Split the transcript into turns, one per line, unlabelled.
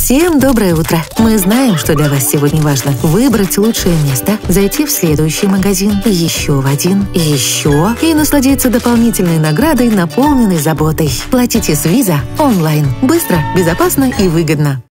Всем доброе утро! Мы знаем, что для вас сегодня важно выбрать лучшее место, зайти в следующий магазин, еще в один, еще и насладиться дополнительной наградой, наполненной заботой. Платите с Visa онлайн. Быстро, безопасно и выгодно.